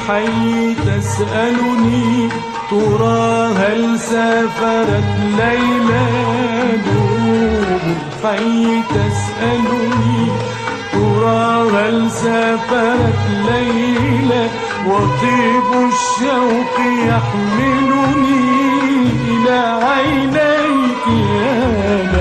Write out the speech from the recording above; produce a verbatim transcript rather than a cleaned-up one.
الحي تسألني ترى هل سافرت ليلى؟ دروب الحي تسألني ترى هل سافرت ليلى؟ وطيب الشوق يحملني إلى عينيك يا